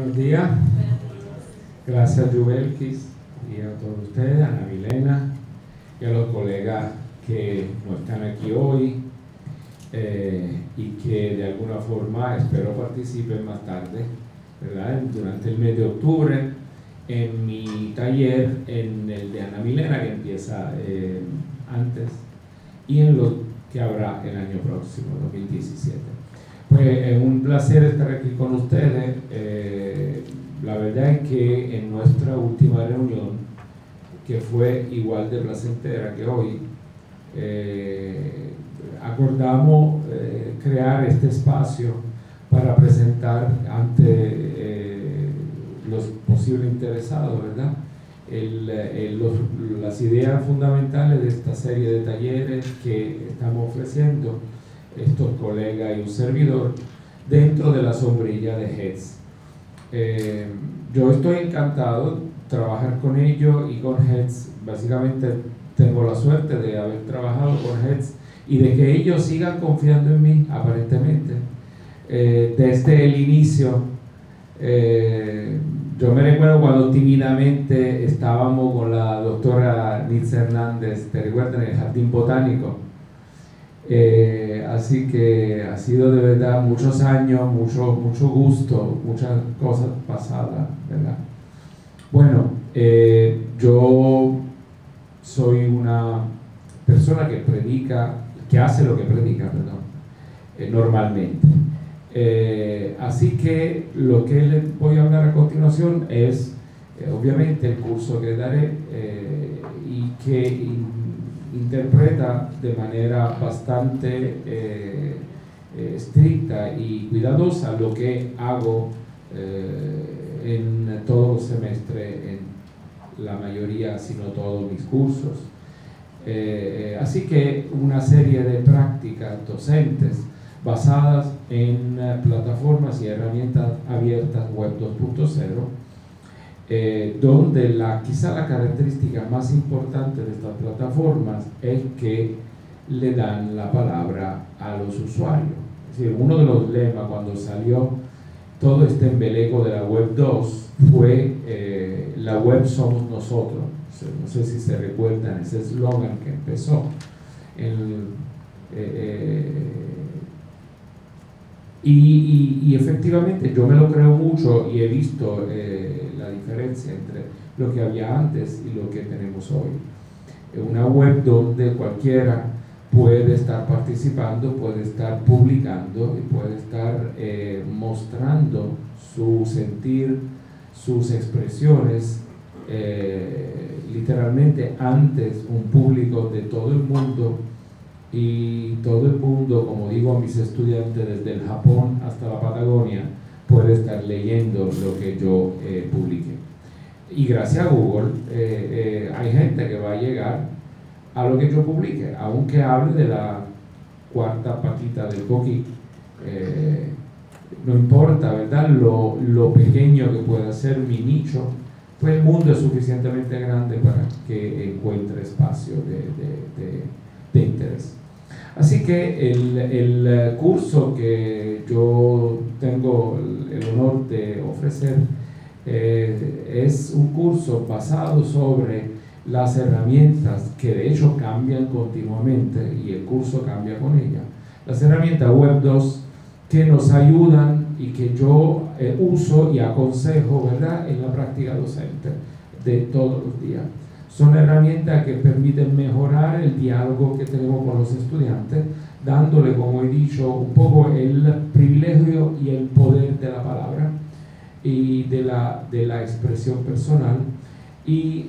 Buenos días. Gracias, Yubelkis, y a todos ustedes, a Ana Milena y a los colegas que no están aquí hoy y que de alguna forma espero participen más tarde, ¿verdad? Durante el mes de octubre en mi taller, en el de Ana Milena, que empieza antes, y en lo que habrá el año próximo, 2017. Pues es un placer estar aquí con ustedes. La verdad es que en nuestra última reunión, que fue igual de placentera que hoy, acordamos crear este espacio para presentar ante los posibles interesados, ¿verdad? Las ideas fundamentales de esta serie de talleres que estamos ofreciendo estos colegas y un servidor dentro de la sombrilla de HEADS. Yo estoy encantado de trabajar con ellos y con HEADS. Básicamente tengo la suerte de haber trabajado con HEADS y de que ellos sigan confiando en mí, aparentemente, desde el inicio. Yo me recuerdo cuando tímidamente estábamos con la doctora Nitza Hernández, ¿te recuerdan? En el Jardín Botánico. Así que ha sido de verdad muchos años, mucho gusto, muchas cosas pasadas, ¿verdad? Bueno, yo soy una persona que predica, que hace lo que predica, perdón, normalmente. Así que lo que les voy a hablar a continuación es, obviamente, el curso que daré y que interpreta de manera bastante estricta y cuidadosa lo que hago en todo el semestre, en la mayoría, si no todos mis cursos. Así que una serie de prácticas docentes basadas en plataformas y herramientas abiertas web 2.0, donde quizá la característica más importante de estas plataformas es que le dan la palabra a los usuarios. Es decir, uno de los lemas cuando salió todo este embeleco de la web 2 fue la web somos nosotros. No sé si se recuerdan ese eslogan que empezó. Y efectivamente yo me lo creo mucho y he visto la diferencia entre lo que había antes y lo que tenemos hoy. Una web donde cualquiera puede estar participando, puede estar publicando y puede estar mostrando su sentir, sus expresiones, literalmente antes un público de todo el mundo. Y todo el mundo, como digo a mis estudiantes, desde el Japón hasta la Patagonia, puede estar leyendo lo que yo publique. Y gracias a Google hay gente que va a llegar a lo que yo publique, aunque hable de la cuarta patita del coquí. No importa, ¿verdad? Lo pequeño que pueda ser mi nicho, pues el mundo es suficientemente grande para que encuentre espacio de interés. Así que el curso que yo tengo el honor de ofrecer es un curso basado sobre las herramientas que de hecho cambian continuamente y el curso cambia con ellas. Las herramientas Web 2 que nos ayudan y que yo uso y aconsejo, ¿verdad?, en la práctica docente de todos los días. Son herramientas que permiten mejorar el diálogo que tenemos con los estudiantes, dándole, como he dicho, un poco el privilegio y el poder de la palabra y de la expresión personal, y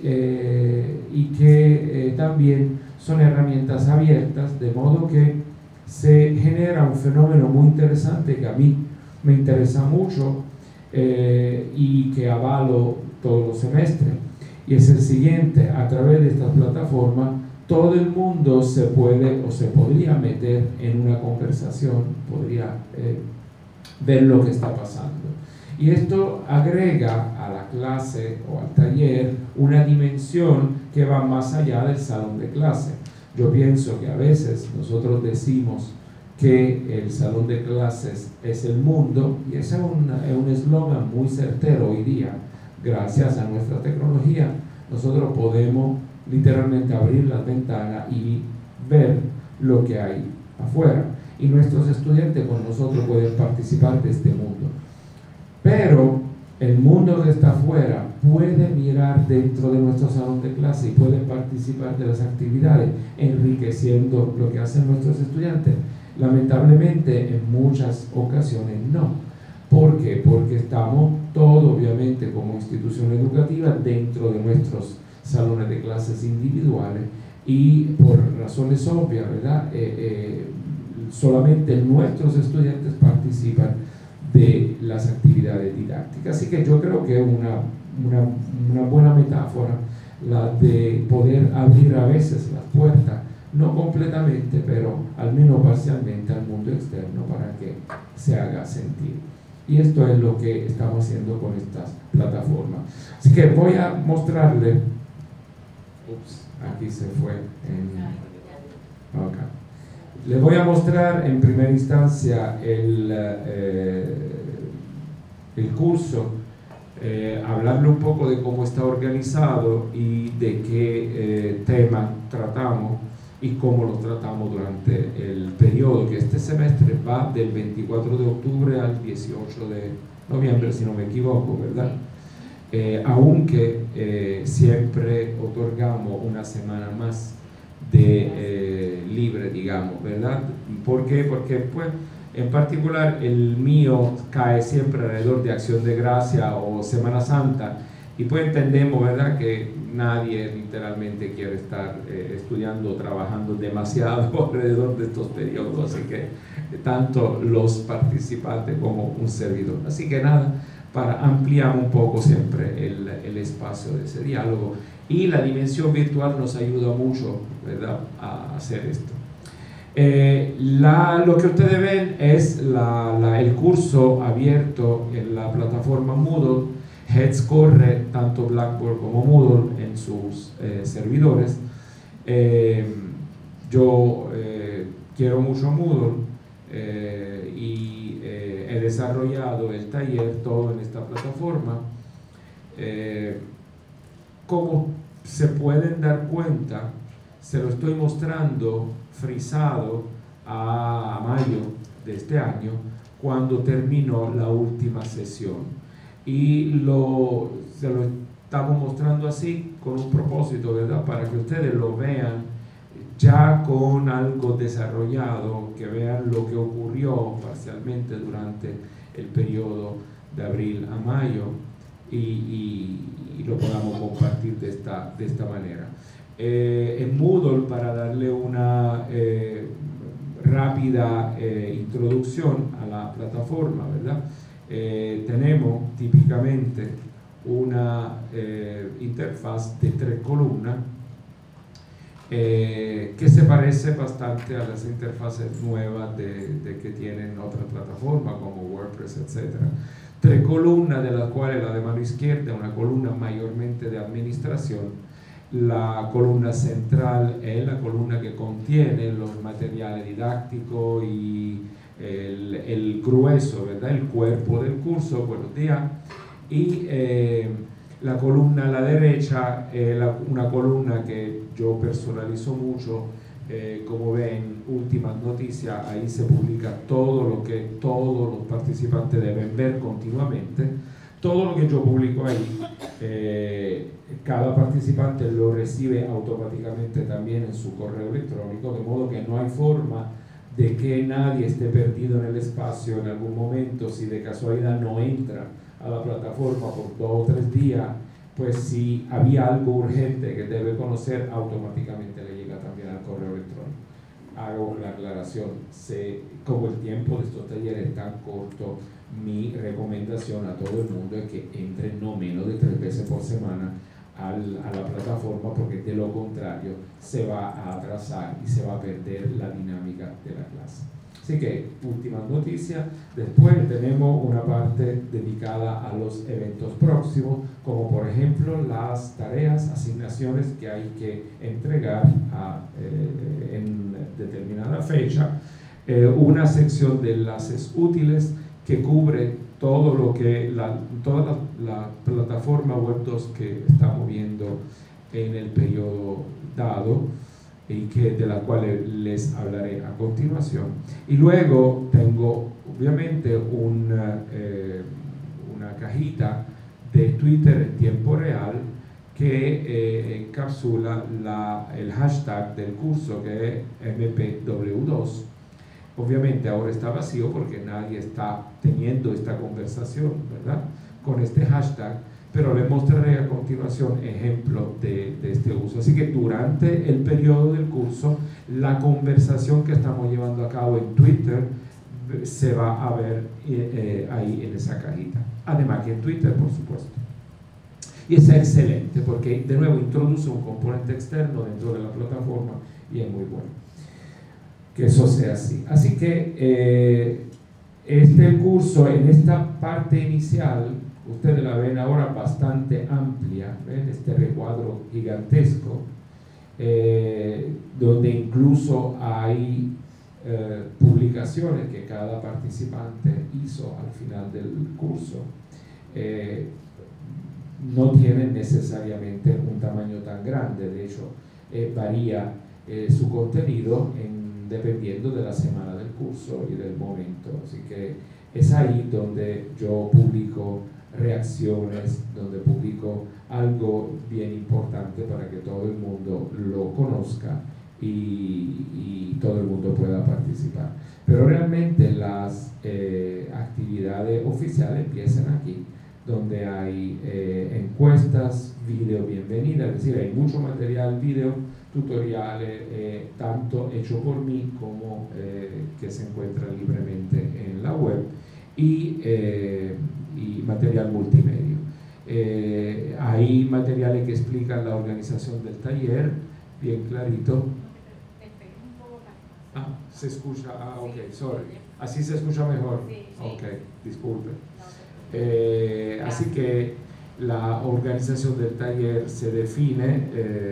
que también son herramientas abiertas, de modo que se genera un fenómeno muy interesante que a mí me interesa mucho y que avalo todos los semestres. Y es el siguiente: a través de estas plataformas todo el mundo se puede o se podría meter en una conversación, podría ver lo que está pasando. Y esto agrega a la clase o al taller una dimensión que va más allá del salón de clase. Yo pienso que a veces nosotros decimos que el salón de clases es el mundo, y ese es un eslogan muy certero hoy día. Gracias a nuestra tecnología, nosotros podemos literalmente abrir las ventanas y ver lo que hay afuera, y nuestros estudiantes con nosotros pueden participar de este mundo. Pero el mundo que está afuera puede mirar dentro de nuestro salón de clase y puede participar de las actividades, enriqueciendo lo que hacen nuestros estudiantes. Lamentablemente, en muchas ocasiones no. ¿Por qué? Porque estamos todos, obviamente, como institución educativa, dentro de nuestros salones de clases individuales, y por razones obvias, ¿verdad? Solamente nuestros estudiantes participan de las actividades didácticas. Así que yo creo que es una buena metáfora la de poder abrir a veces las puertas, no completamente, pero al menos parcialmente, al mundo externo, para que se haga sentir. Y esto es lo que estamos haciendo con estas plataformas. Así que voy a mostrarle, aquí se fue, okay. Les voy a mostrar en primera instancia el curso, hablarle un poco de cómo está organizado y de qué tema tratamos y cómo lo tratamos durante el periodo, que este semestre va del 24 de octubre al 18 de noviembre, si no me equivoco, ¿verdad? Aunque siempre otorgamos una semana más de libre, digamos, ¿verdad? ¿Por qué? Porque pues en particular el mío cae siempre alrededor de Acción de Gracia o Semana Santa, y pues entendemos, ¿verdad?, que nadie literalmente quiere estar estudiando o trabajando demasiado alrededor de estos periodos, así que tanto los participantes como un servidor. Así que nada, para ampliar un poco siempre el espacio de ese diálogo, y la dimensión virtual nos ayuda mucho, ¿verdad?, a hacer esto. Lo que ustedes ven es el curso abierto en la plataforma Moodle. Heads corre tanto Blackboard como Moodle en sus servidores. Yo quiero mucho Moodle y he desarrollado el taller todo en esta plataforma. Como se pueden dar cuenta, se lo estoy mostrando frisado a mayo de este año, cuando terminó la última sesión, y se lo estamos mostrando así con un propósito, ¿verdad?, para que ustedes lo vean ya con algo desarrollado, que vean lo que ocurrió parcialmente durante el periodo de abril a mayo, y lo podamos compartir de esta manera. En Moodle, para darle una rápida introducción a la plataforma, ¿verdad?, tenemos típicamente una interfaz de 3 columnas que se parece bastante a las interfaces nuevas que tienen otras plataformas como WordPress, etc. 3 columnas, de las cuales la de mano izquierda, una columna mayormente de administración. La columna central es la columna que contiene los materiales didácticos y el grueso, ¿verdad?, el cuerpo del curso, buenos días. Y la columna a la derecha es una columna que yo personalizo mucho. Como ven, últimas noticias, ahí se publica todo lo que todos los participantes deben ver continuamente. Todo lo que yo publico ahí, cada participante lo recibe automáticamente también en su correo electrónico, de modo que no hay forma de que nadie esté perdido en el espacio en algún momento. Si de casualidad no entra a la plataforma por 2 o 3 días, pues si había algo urgente que debe conocer, automáticamente le llega también al correo electrónico. Hago la aclaración, como el tiempo de estos talleres es tan corto, mi recomendación a todo el mundo es que entre no menos de 3 veces por semana a la plataforma, porque de lo contrario se va a atrasar y se va a perder la dinámica de la clase. Así que, últimas noticias. Después tenemos una parte dedicada a los eventos próximos, como por ejemplo las tareas, asignaciones que hay que entregar en determinada fecha. una sección de enlaces útiles que cubre todo lo que toda la plataforma Web 2 que estamos viendo en el periodo dado y de la cual les hablaré a continuación. Y luego tengo obviamente una cajita de Twitter en tiempo real que encapsula el hashtag del curso, que es MPW2. Obviamente ahora está vacío porque nadie está teniendo esta conversación, ¿verdad?, con este hashtag, pero les mostraré a continuación ejemplos de este uso. Así que durante el periodo del curso, la conversación que estamos llevando a cabo en Twitter se va a ver ahí en esa cajita. Además que en Twitter, por supuesto. Y es excelente porque, de nuevo, introduce un componente externo dentro de la plataforma y es muy bueno que eso sea así. Así que este curso, en esta parte inicial, ustedes la ven ahora bastante amplia, ¿ven? Este recuadro gigantesco, donde incluso hay publicaciones que cada participante hizo al final del curso. No tienen necesariamente un tamaño tan grande, de hecho varía su contenido dependiendo de la semana del curso y del momento, así que es ahí donde yo publico reacciones, donde publico algo bien importante para que todo el mundo lo conozca y todo el mundo pueda participar. Pero realmente las actividades oficiales empiezan aquí, donde hay encuestas, video bienvenida, es decir, hay mucho material, video, tutoriales, tanto hecho por mí como que se encuentra libremente en la web, y material multimedia. Hay materiales que explican la organización del taller, bien clarito. Ah, se escucha, ok, sorry. Así se escucha mejor. Ok, disculpe. Así que la organización del taller se define,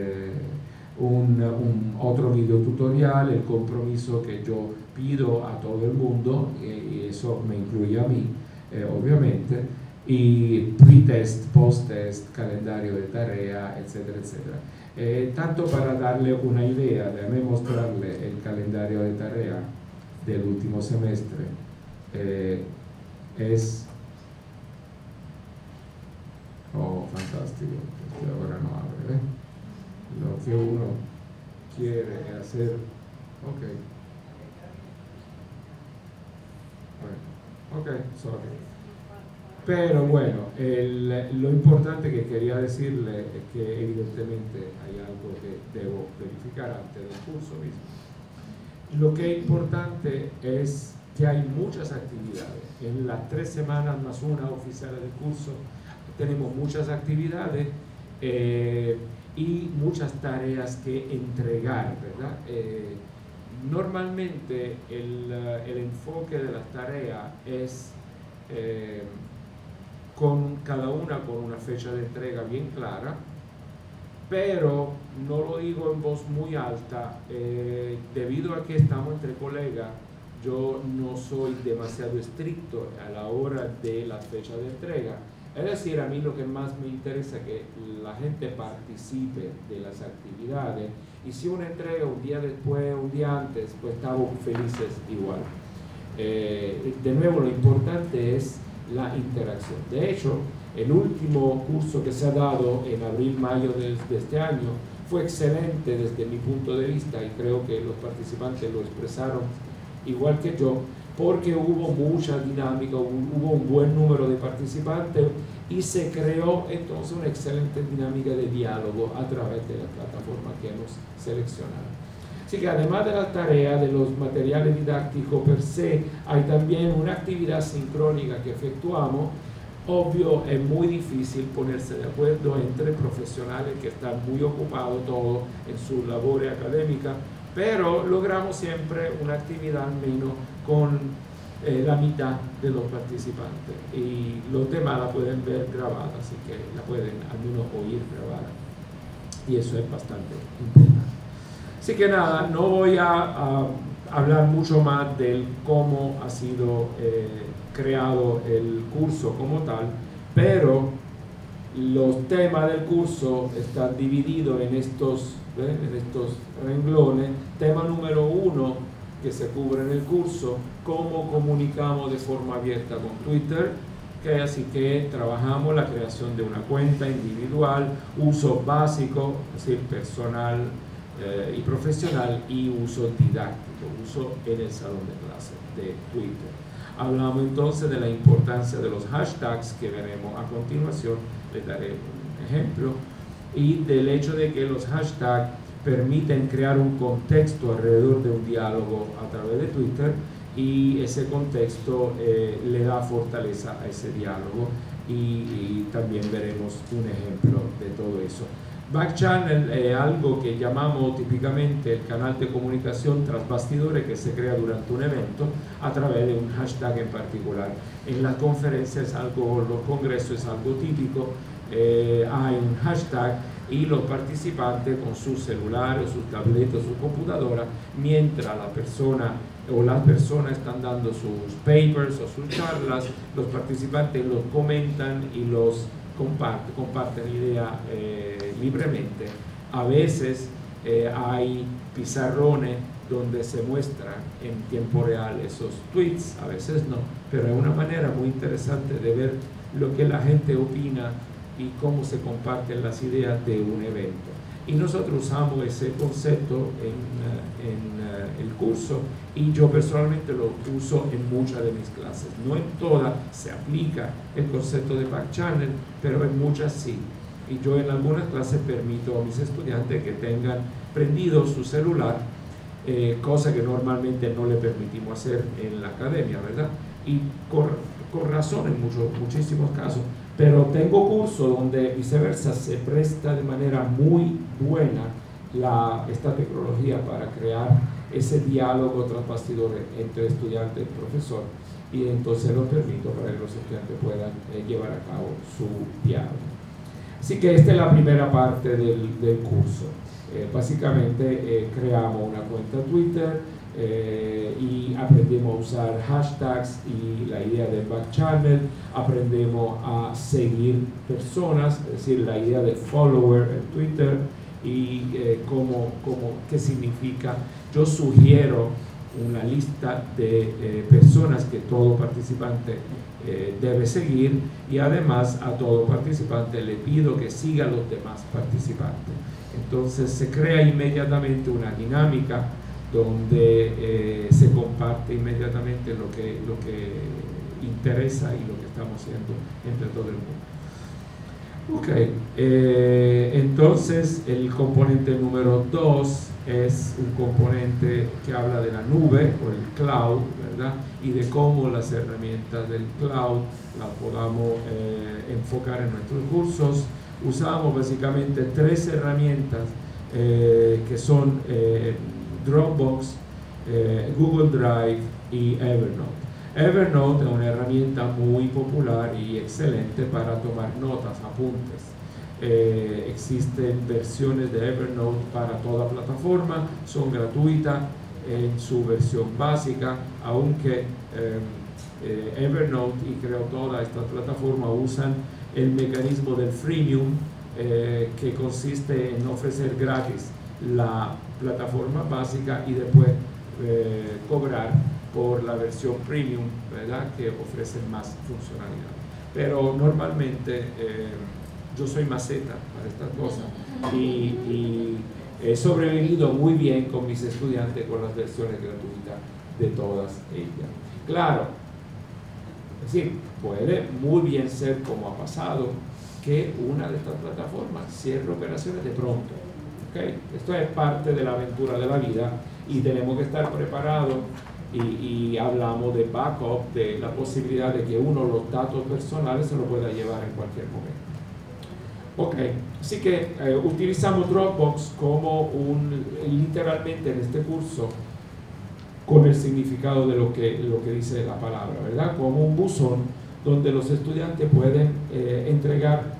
otro video tutorial, el compromiso que yo pido a todo el mundo, y eso me incluye a mí, obviamente, y pre-test, post-test, calendario de tarea, etcétera, etcétera. Tanto para darle una idea, déjame mostrarle el calendario de tarea del último semestre. Oh, fantástico, ahora no abre, ¿eh? Lo que uno quiere hacer, ok. Bueno, ok, sorry. Pero bueno, lo importante que quería decirle es que evidentemente hay algo que debo verificar antes del curso mismo. Lo que es importante es que hay muchas actividades. En las 3 semanas más una oficial del curso tenemos muchas actividades y muchas tareas que entregar, ¿verdad? Normalmente el enfoque de las tareas es con cada una con una fecha de entrega bien clara, pero no lo digo en voz muy alta, debido a que estamos entre colegas. Yo no soy demasiado estricto a la hora de la fecha de entrega. Es decir, a mí lo que más me interesa es que la gente participe de las actividades, y si una entrega un día después, un día antes, pues estamos felices igual. De nuevo, lo importante es la interacción. De hecho, el último curso que se ha dado en abril-mayo de este año fue excelente desde mi punto de vista, y creo que los participantes lo expresaron igual que yo, porque hubo mucha dinámica, hubo un buen número de participantes y se creó entonces una excelente dinámica de diálogo a través de la plataforma que hemos seleccionado. Así que además de la tarea, de los materiales didácticos per se, hay también una actividad sincrónica que efectuamos. Obvio, es muy difícil ponerse de acuerdo entre profesionales que están muy ocupados todos en sus labores académicas, pero logramos siempre una actividad al menos con la mitad de los participantes, y los demás la pueden ver grabada, así que la pueden al menos oír grabada, y eso es bastante importante. Así que nada, no voy a hablar mucho más del cómo ha sido creado el curso como tal, pero los temas del curso están divididos en estos renglones. Tema número 1 que se cubre en el curso: cómo comunicamos de forma abierta con Twitter, así que trabajamos la creación de una cuenta individual, uso básico, es decir, personal y profesional, y uso didáctico, uso en el salón de clase de Twitter. Hablamos entonces de la importancia de los hashtags que veremos a continuación, les daré un ejemplo, y del hecho de que los hashtags permiten crear un contexto alrededor de un diálogo a través de Twitter, y ese contexto le da fortaleza a ese diálogo, y también veremos un ejemplo de todo eso. Backchannel es algo que llamamos típicamente el canal de comunicación tras bastidores, que se crea durante un evento a través de un hashtag en particular. En las conferencias, los congresos es algo típico, hay un hashtag y los participantes con su celular o su tableta o su computadora, mientras la persona o las personas están dando sus papers o sus charlas, los participantes los comentan y los comparten ideas libremente. A veces hay pizarrones donde se muestran en tiempo real esos tweets, a veces no, pero es una manera muy interesante de ver lo que la gente opina y cómo se comparten las ideas de un evento. Y nosotros usamos ese concepto en el curso, y yo personalmente lo uso en muchas de mis clases. No en todas se aplica el concepto de backchannel, pero en muchas sí. Y yo en algunas clases permito a mis estudiantes que tengan prendido su celular, cosa que normalmente no le permitimos hacer en la academia, ¿verdad? Y con razón en muchísimos casos. Pero tengo cursos donde viceversa se presta de manera muy buena esta tecnología para crear ese diálogo tras bastidores entre estudiante y profesor, y entonces lo permito para que los estudiantes puedan llevar a cabo su diálogo. Así que esta es la primera parte del curso. Básicamente creamos una cuenta Twitter, y aprendemos a usar hashtags y la idea del backchannel, aprendemos a seguir personas, es decir, la idea de follower en Twitter, y qué significa. Yo sugiero una lista de personas que todo participante debe seguir, y además a todo participante le pido que siga a los demás participantes. Entonces se crea inmediatamente una dinámica donde se comparte inmediatamente lo que interesa y lo que estamos haciendo entre todo el mundo. Entonces el componente número 2 es un componente que habla de la nube o el cloud, ¿verdad? Y de cómo las herramientas del cloud las podamos enfocar en nuestros cursos. Usamos básicamente 3 herramientas que son Dropbox, Google Drive y Evernote. Evernote es una herramienta muy popular y excelente para tomar notas, apuntes. Existen versiones de Evernote para toda plataforma, son gratuitas en su versión básica, aunque Evernote y creo toda esta plataforma usan el mecanismo del freemium, que consiste en ofrecer gratis la plataforma básica y después cobrar por la versión premium, ¿verdad?, que ofrece más funcionalidad. Pero normalmente yo soy maceta para estas cosas, y he sobrevivido muy bien con mis estudiantes con las versiones gratuitas de todas ellas. Claro, es decir, puede muy bien ser, como ha pasado, que una de estas plataformas cierre operaciones de pronto. ¿Okay? Esto es parte de la aventura de la vida y tenemos que estar preparados, y hablamos de backup, de la posibilidad de que uno los datos personales se los pueda llevar en cualquier momento. Ok, así que utilizamos Dropbox como literalmente en este curso, con el significado de lo que dice la palabra, ¿verdad? Como un buzón donde los estudiantes pueden entregar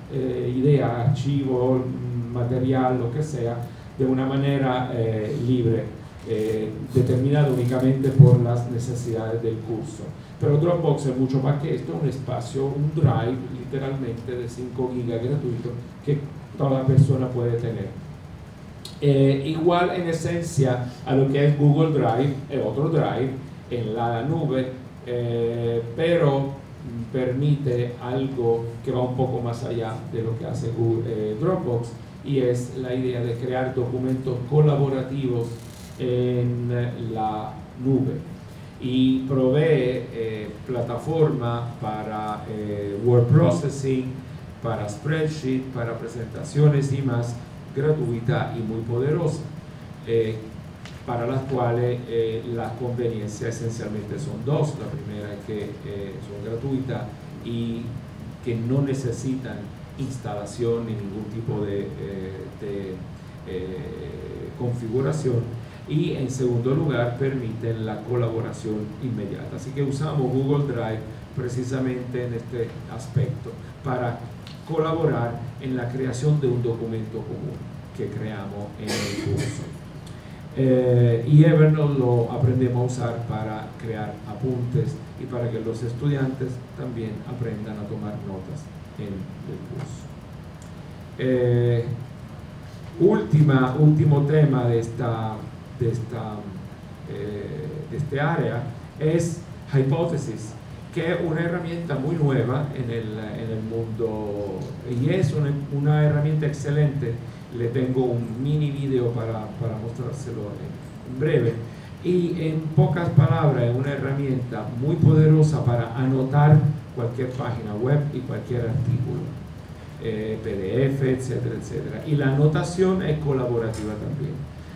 ideas, archivos, material, lo que sea, de una manera libre determinado únicamente por las necesidades del curso. Pero Dropbox es mucho más que esto, un espacio, un drive literalmente de 5 gigas gratuito que toda persona puede tener. Igual en esencia a lo que es Google Drive, es otro drive en la nube, pero permite algo que va un poco más allá de lo que hace Dropbox, y es la idea de crear documentos colaborativos en la nube, y provee plataforma para word processing, para spreadsheet, para presentaciones y más, gratuita y muy poderosa, para las cuales las conveniencias esencialmente son dos. La primera es que son gratuitas y que no necesitan instalación ni ningún tipo de configuración, y en segundo lugar permiten la colaboración inmediata. Así que usamos Google Drive precisamente en este aspecto para colaborar en la creación de un documento común que creamos en el curso. Y Evernote lo aprendemos a usar para crear apuntes y para que los estudiantes también aprendan a tomar notas en el curso. Último tema de este área es Hypothesis, que es una herramienta muy nueva en el mundo, y es una herramienta excelente. Le tengo un mini video para mostrárselo en breve, y en pocas palabras es una herramienta muy poderosa para anotar cualquier página web y cualquier artículo, PDF, etcétera, etcétera, y la anotación es colaborativa también.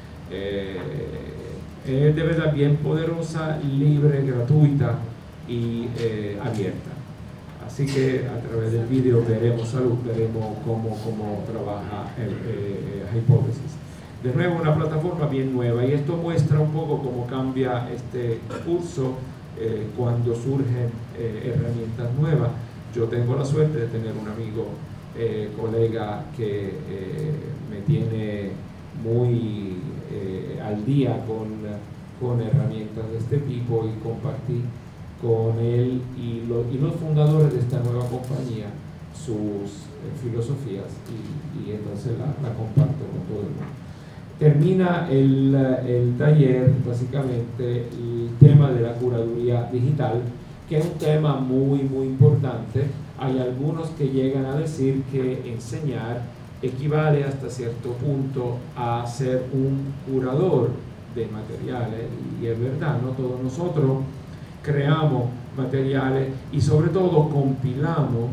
Es de verdad bien poderosa, libre, gratuita y abierta. Así que a través del vídeo veremos cómo trabaja Hypothesis. De nuevo, una plataforma bien nueva, y esto muestra un poco cómo cambia este curso cuando surgen herramientas nuevas. Yo tengo la suerte de tener un amigo, colega, que me tiene muy al día con herramientas de este tipo, y compartí con él y los fundadores de esta nueva compañía sus filosofías, y entonces la comparto con todo el mundo. Termina el taller básicamente el tema de la curaduría digital, que es un tema muy importante. Hay algunos que llegan a decir que enseñar equivale hasta cierto punto a ser un curador de materiales, y es verdad, no todos nosotros creamos materiales y sobre todo compilamos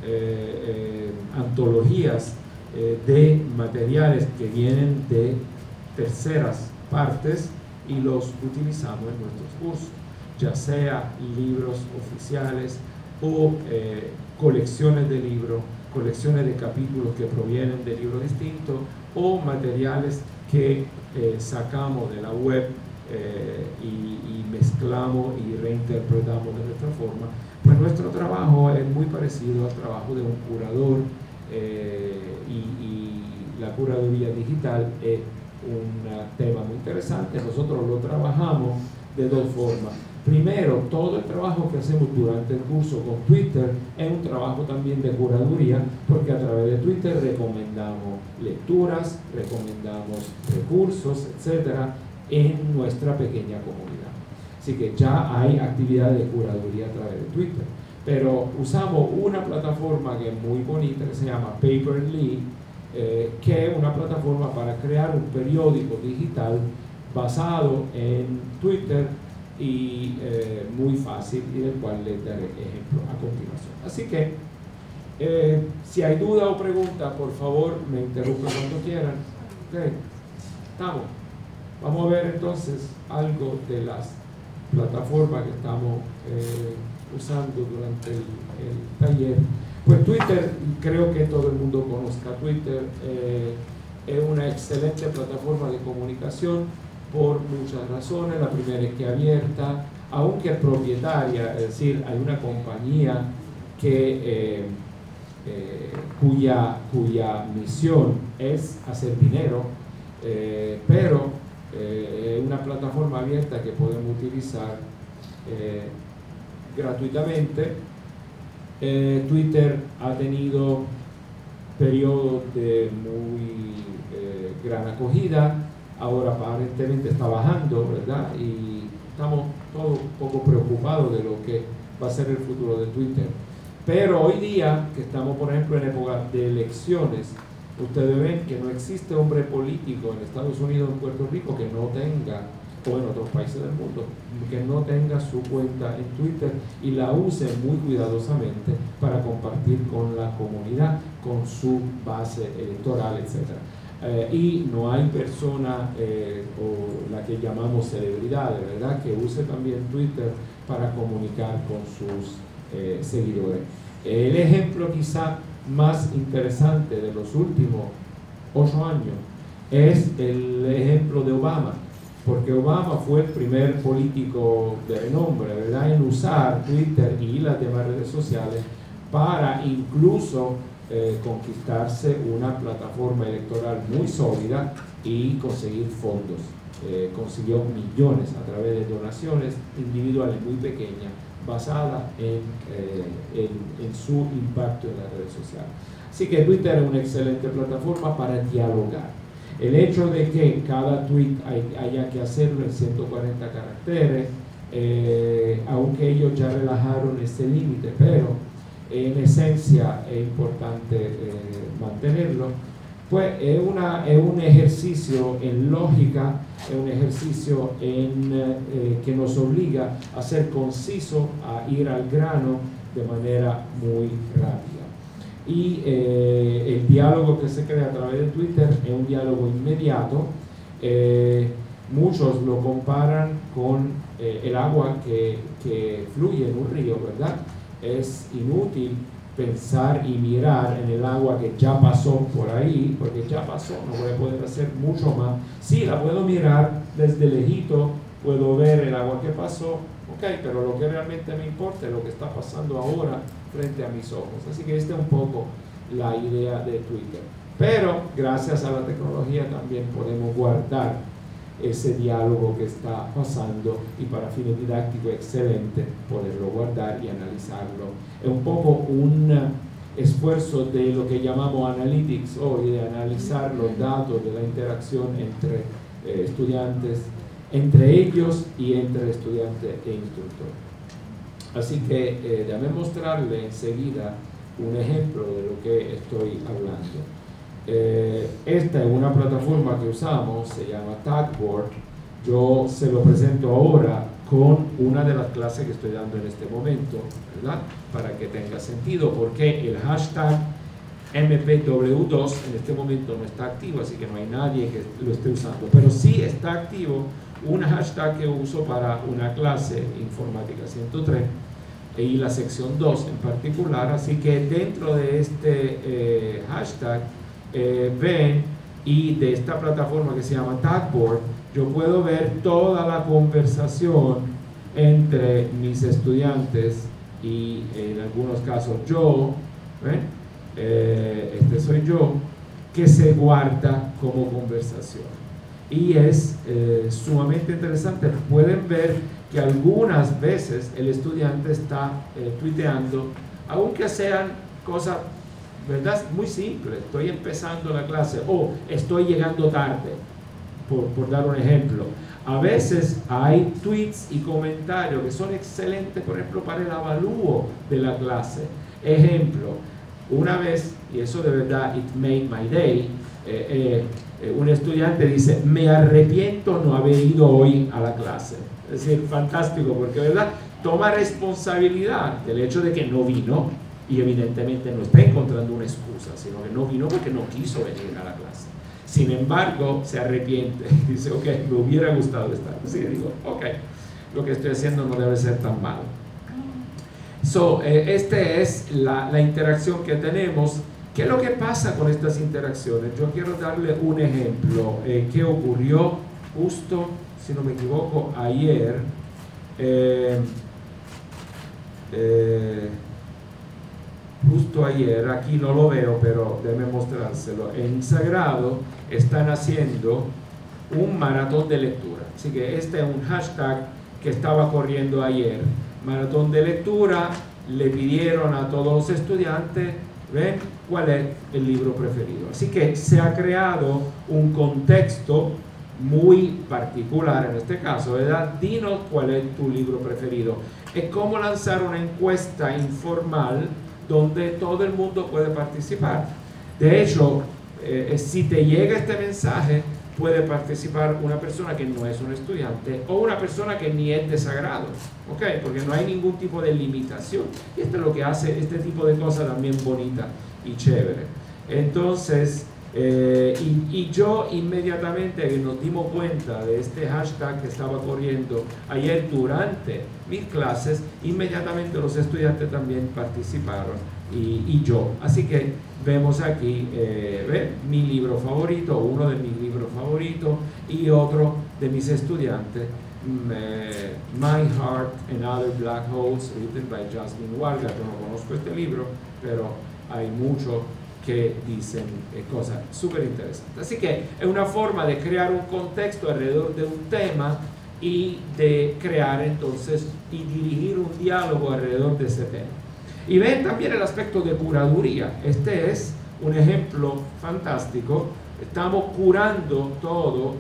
antologías de materiales que vienen de terceras partes y los utilizamos en nuestros cursos, ya sea libros oficiales o colecciones de libros, colecciones de capítulos que provienen de libros distintos, o materiales que sacamos de la web y mezclamos y reinterpretamos de nuestra forma. Pues nuestro trabajo es muy parecido al trabajo de un curador, y la curaduría digital es un tema muy interesante. Nosotros lo trabajamos de dos formas. Primero, todo el trabajo que hacemos durante el curso con Twitter es un trabajo también de curaduría, porque a través de Twitter recomendamos lecturas, recomendamos recursos, etcétera, en nuestra pequeña comunidad. Así que ya hay actividades de curaduría a través de Twitter, pero usamos una plataforma que es muy bonita, que se llama Paper.li, que es una plataforma para crear un periódico digital basado en Twitter, y muy fácil, y del cual les daré ejemplo a continuación. Así que si hay duda o pregunta, por favor me interrumpen cuando quieran. Okay. Estamos. Vamos a ver entonces algo de las plataformas que estamos usando durante el taller. Pues Twitter, creo que todo el mundo conozca Twitter. Es una excelente plataforma de comunicación por muchas razones. La primera es que es abierta, aunque es propietaria, es decir, hay una compañía que, cuya misión es hacer dinero, pero una plataforma abierta que podemos utilizar gratuitamente. Twitter ha tenido periodos de muy gran acogida, ahora aparentemente está bajando, ¿verdad? Y estamos todos un poco preocupados de lo que va a ser el futuro de Twitter. Pero hoy día, que estamos por ejemplo en época de elecciones, ustedes ven que no existe hombre político en Estados Unidos o en Puerto Rico que no tenga, o en otros países del mundo, que no tenga su cuenta en Twitter y la use muy cuidadosamente para compartir con la comunidad, con su base electoral, etc. Y no hay persona, o la que llamamos celebridades, ¿verdad?, que use también Twitter para comunicar con sus seguidores. El ejemplo quizá más interesante de los últimos 8 años es el ejemplo de Obama, porque Obama fue el primer político de renombre, ¿verdad?, en usar Twitter y las demás redes sociales para incluso conquistarse una plataforma electoral muy sólida y conseguir fondos. Consiguió millones a través de donaciones individuales muy pequeñas basadas en su impacto en las redes sociales. Así que Twitter es una excelente plataforma para dialogar. El hecho de que cada tweet haya que hacerlo en 140 caracteres, aunque ellos ya relajaron ese límite, pero en esencia es importante mantenerlo, pues es un ejercicio en lógica, es un ejercicio que nos obliga a ser conciso, a ir al grano de manera muy rápida. Y el diálogo que se crea a través de Twitter es un diálogo inmediato. Muchos lo comparan con el agua que fluye en un río, ¿verdad? Es inútil pensar y mirar en el agua que ya pasó por ahí, porque ya pasó, no voy a poder hacer mucho más. Sí, la puedo mirar desde lejito, puedo ver el agua que pasó, ok, pero lo que realmente me importa es lo que está pasando ahora frente a mis ojos. Así que esta es un poco la idea de Twitter. Pero gracias a la tecnología también podemos guardar ese diálogo que está pasando, y para fines didácticos excelente poderlo guardar y analizarlo. Es un poco un esfuerzo de lo que llamamos analytics hoy, de analizar los datos de la interacción entre estudiantes, entre ellos y entre estudiante e instructor. Así que déjame mostrarle enseguida un ejemplo de lo que estoy hablando. Esta es una plataforma que usamos, se llama Tagboard. Yo se lo presento ahora con una de las clases que estoy dando en este momento, ¿verdad?, para que tenga sentido, porque el hashtag MPW2 en este momento no está activo, así que no hay nadie que lo esté usando, pero sí está activo un hashtag que uso para una clase Informática 103 y la sección 2 en particular. Así que dentro de este hashtag ven, y de esta plataforma que se llama Tagboard, yo puedo ver toda la conversación entre mis estudiantes y en algunos casos yo, ¿ven? Este soy yo, que se guarda como conversación. Y es sumamente interesante. Pueden ver que algunas veces el estudiante está tuiteando, aunque sean cosas, ¿verdad?, muy simples. Estoy empezando la clase o estoy llegando tarde, por dar un ejemplo. A veces hay tweets y comentarios que son excelentes, por ejemplo, para el avalúo de la clase. Ejemplo, una vez, y eso de verdad, it made my day, un estudiante dice: me arrepiento no haber ido hoy a la clase. Es decir, fantástico, porque ¿verdad?, toma responsabilidad del hecho de que no vino, y evidentemente no está encontrando una excusa, sino que no vino porque no quiso venir a la clase. Sin embargo, se arrepiente y dice: ok, me hubiera gustado estar. Así que digo: ok, lo que estoy haciendo no debe ser tan malo. Esta es la interacción que tenemos. ¿Qué es lo que pasa con estas interacciones? Yo quiero darle un ejemplo que ocurrió justo, si no me equivoco, ayer. Justo ayer, aquí no lo veo, pero déjeme mostrárselo. En Sagrado están haciendo un maratón de lectura. Así que este es un hashtag que estaba corriendo ayer. Maratón de lectura, le pidieron a todos los estudiantes, ¿ven?, cuál es el libro preferido. Así que se ha creado un contexto muy particular en este caso, ¿verdad? Dinos cuál es tu libro preferido. Es como lanzar una encuesta informal donde todo el mundo puede participar. De hecho, si te llega este mensaje, puede participar una persona que no es un estudiante o una persona que ni es de sagrado, ¿ok? Porque no hay ningún tipo de limitación. Y esto es lo que hace este tipo de cosas también bonita y chévere. Entonces, y yo inmediatamente que nos dimos cuenta de este hashtag que estaba corriendo ayer durante mis clases, inmediatamente los estudiantes también participaron y yo. Así que vemos aquí mi libro favorito, uno de mis libros favoritos y otro de mis estudiantes, My Heart and Other Black Holes, written by Jasmine Warga. Yo no conozco este libro, pero hay muchos que dicen cosas súper interesantes. Así que es una forma de crear un contexto alrededor de un tema y de crear entonces y dirigir un diálogo alrededor de ese tema. Y ven también el aspecto de curaduría. Este es un ejemplo fantástico. Estamos curando todo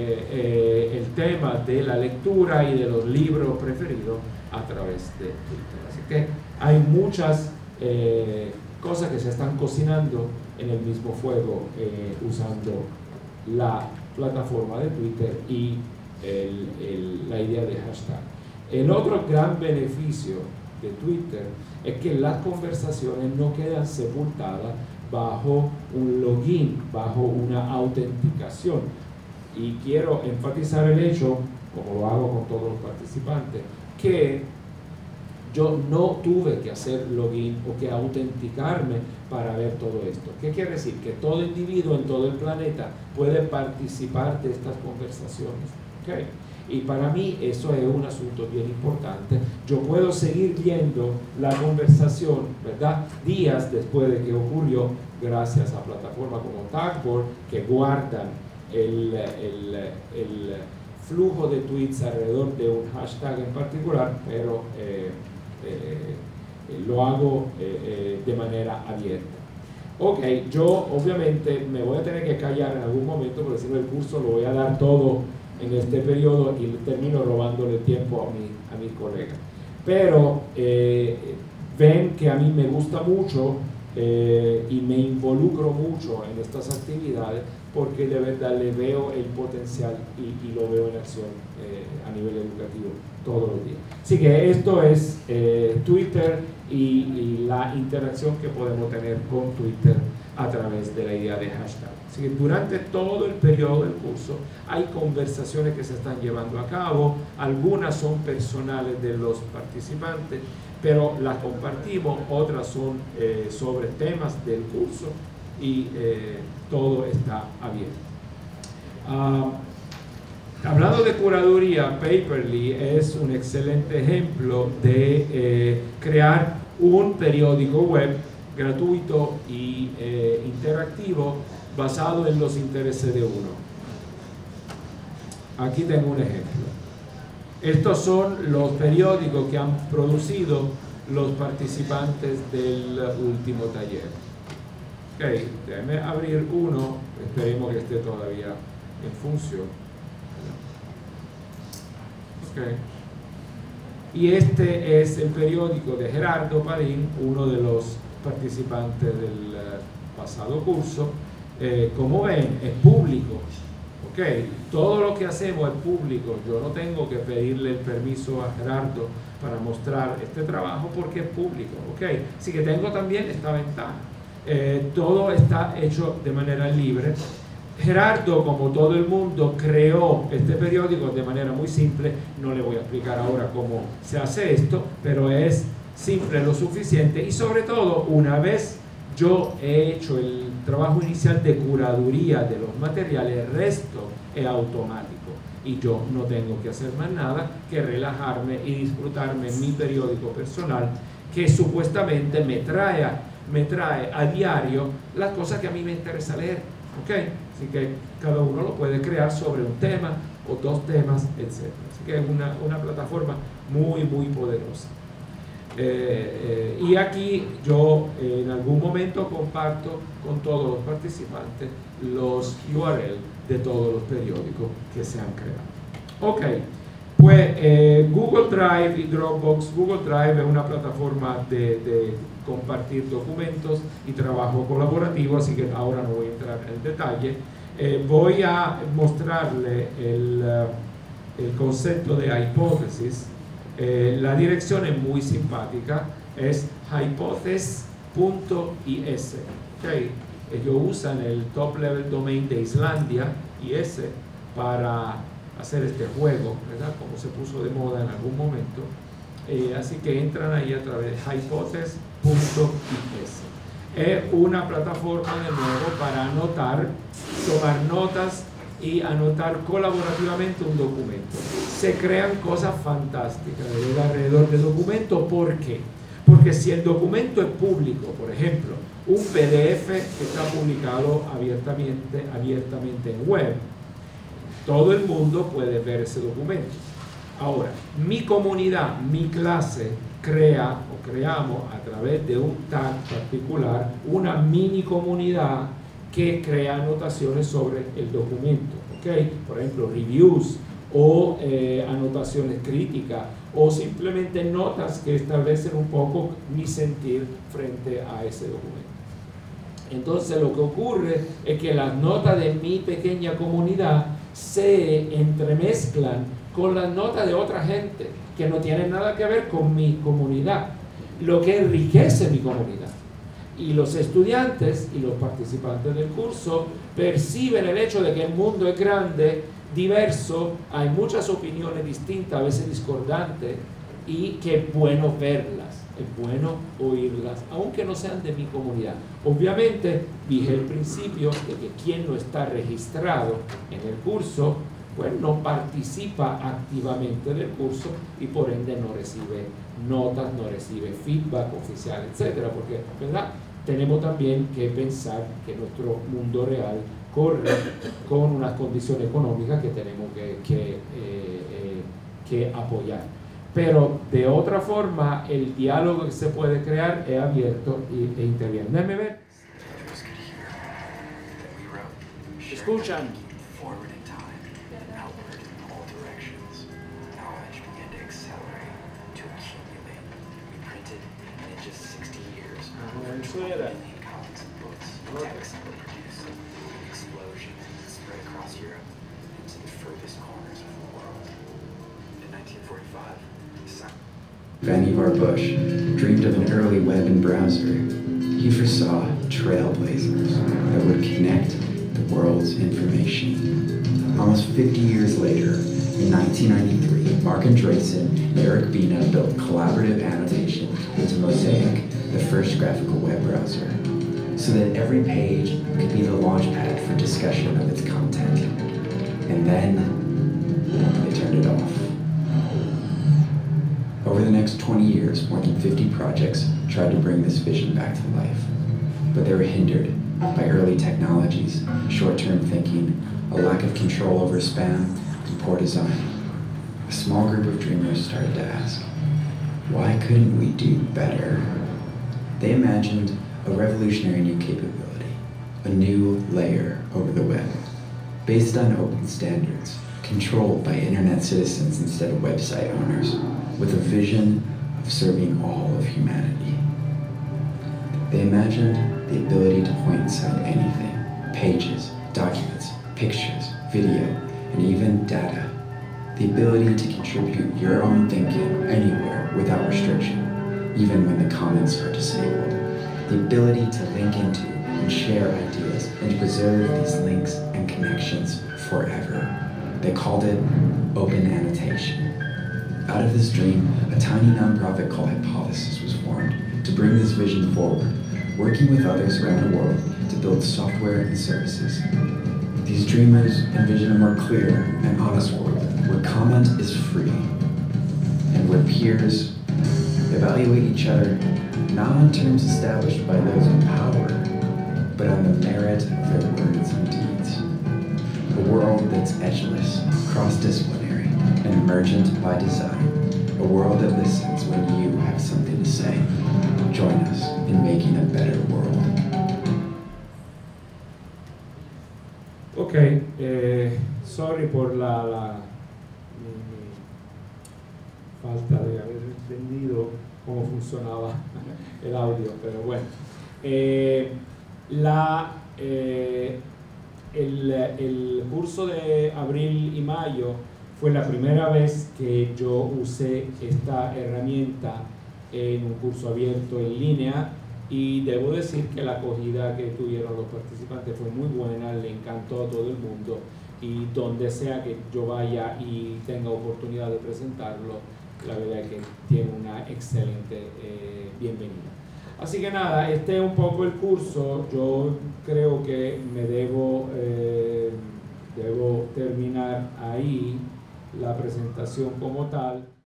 el tema de la lectura y de los libros preferidos a través de Twitter. Así que hay muchas cosas que se están cocinando en el mismo fuego usando la plataforma de Twitter y la idea de hashtag. El otro gran beneficio de Twitter es que las conversaciones no quedan sepultadas bajo un login, bajo una autenticación. Y quiero enfatizar el hecho, como lo hago con todos los participantes, que yo no tuve que hacer login o que autenticarme para ver todo esto. ¿Qué quiere decir? Que todo individuo en todo el planeta puede participar de estas conversaciones. ¿Okay? Y para mí eso es un asunto bien importante. Yo puedo seguir viendo la conversación, ¿verdad?, días después de que ocurrió, gracias a plataformas como Tagboard, que guardan el flujo de tweets alrededor de un hashtag en particular, pero lo hago de manera abierta. Ok, yo obviamente me voy a tener que callar en algún momento, porque si no el curso lo voy a dar todo en este periodo y termino robándole tiempo a mis colegas. Pero ven que a mí me gusta mucho y me involucro mucho en estas actividades porque de verdad le veo el potencial y lo veo en acción a nivel educativo todos los días. Así que esto es Twitter y la interacción que podemos tener con Twitter a través de la idea de hashtag. Así que durante todo el periodo del curso hay conversaciones que se están llevando a cabo, algunas son personales de los participantes, pero las compartimos, otras son sobre temas del curso y todo está abierto. Hablando de curaduría, Paper.li es un excelente ejemplo de crear un periódico web gratuito y interactivo basado en los intereses de uno. Aquí tengo un ejemplo. Estos son los periódicos que han producido los participantes del último taller. Ok, déjame abrir uno, esperemos que esté todavía en función. Okay. Y este es el periódico de Gerardo Padín, uno de los participantes del pasado curso. Como ven, es público. Okay. Todo lo que hacemos es público. Yo no tengo que pedirle el permiso a Gerardo para mostrar este trabajo porque es público. Okay. Así que tengo también esta ventaja. Todo está hecho de manera libre. Gerardo, como todo el mundo, creó este periódico de manera muy simple. No le voy a explicar ahora cómo se hace esto, pero es simple lo suficiente. Y sobre todo, una vez yo he hecho el trabajo inicial de curaduría de los materiales, el resto es automático. Y yo no tengo que hacer más nada que relajarme y disfrutarme en mi periódico personal, que supuestamente me trae a diario las cosas que a mí me interesa leer. ¿Okay? Así que cada uno lo puede crear sobre un tema o dos temas, etc. Así que es una plataforma muy, muy poderosa. Y aquí yo en algún momento comparto con todos los participantes los URL de todos los periódicos que se han creado. Ok, pues Google Drive y Dropbox. Google Drive es una plataforma de compartir documentos y trabajo colaborativo, así que ahora no voy a entrar en detalle. Voy a mostrarle el concepto de hipótesis. La dirección es muy simpática, es hypothesis.is. Okay. Ellos usan el top level domain de Islandia, IS, para hacer este juego, ¿verdad? Como se puso de moda en algún momento. Así que entran ahí a través de hypothesis.is. Es una plataforma de nuevo para anotar, tomar notas y anotar colaborativamente un documento. Se crean cosas fantásticas alrededor del documento. ¿Por qué? Porque si el documento es público, por ejemplo, un PDF que está publicado abiertamente en web, todo el mundo puede ver ese documento. Ahora, mi comunidad, mi clase, creamos a través de un tag particular una mini comunidad que crea anotaciones sobre el documento, ¿okay? Por ejemplo, reviews o anotaciones críticas o simplemente notas que establecen un poco mi sentir frente a ese documento. Entonces lo que ocurre es que las notas de mi pequeña comunidad se entremezclan con las notas de otra gente que no tienen nada que ver con mi comunidad, lo que enriquece mi comunidad. Y los estudiantes y los participantes del curso perciben el hecho de que el mundo es grande, diverso, hay muchas opiniones distintas, a veces discordantes, y que es bueno verlas, es bueno oírlas, aunque no sean de mi comunidad. Obviamente, dije al principio de que quien no está registrado en el curso, pues no participa activamente del curso y por ende no recibe notas, no recibe feedback oficial, etcétera, porque, ¿verdad? Tenemos también que pensar que nuestro mundo real corre con unas condiciones económicas que tenemos que apoyar. Pero de otra forma, el diálogo que se puede crear es abierto e interviene. Déjame ver. Escuchan. Venezuela. Vannevar Bush dreamed of an early web and browser. He foresaw trailblazers that would connect the world's information. Almost 50 years later, in 1993, Mark Andreessen and Eric Bina built collaborative annotation into Mosaic, the first graphical web browser, so that every page could be the launchpad for discussion of its content. And then they turned it off. Over the next 20 years, more than 50 projects tried to bring this vision back to life, but they were hindered by early technologies, short-term thinking, a lack of control over spam, and poor design. A small group of dreamers started to ask, why couldn't we do better? They imagined a revolutionary new capability, a new layer over the web, based on open standards, controlled by internet citizens instead of website owners, with a vision of serving all of humanity. They imagined the ability to point inside anything, pages, documents, pictures, video, and even data. The ability to contribute your own thinking anywhere without restriction, even when the comments are disabled. The ability to link into and share ideas and to preserve these links and connections forever. They called it open annotation. Out of this dream, a tiny nonprofit called Hypothesis was formed to bring this vision forward, working with others around the world to build software and services. These dreamers envision a more clear and honest world where comment is free and where peers evaluate each other not on terms established by those in power, but on the merit of their words and that's edgeless, cross-disciplinary, and emergent by design. A world that listens when you have something to say. Join us in making a better world. Ok, sorry por la falta de haber entendido cómo funcionaba el audio, pero bueno. El curso de abril y mayo fue la primera vez que yo usé esta herramienta en un curso abierto en línea, y debo decir que la acogida que tuvieron los participantes fue muy buena, le encantó a todo el mundo, y donde sea que yo vaya y tenga oportunidad de presentarlo, la verdad es que tiene una excelente bienvenida. Así que nada, este es un poco el curso. Yo creo que me debo terminar ahí la presentación como tal.